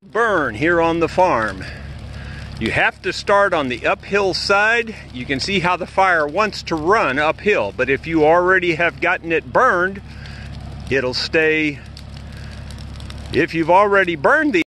Burn here on the farm. You have to start on the uphill side. You can see how the fire wants to run uphill, but if you already have gotten it burned, it'll stay. If you've already burned the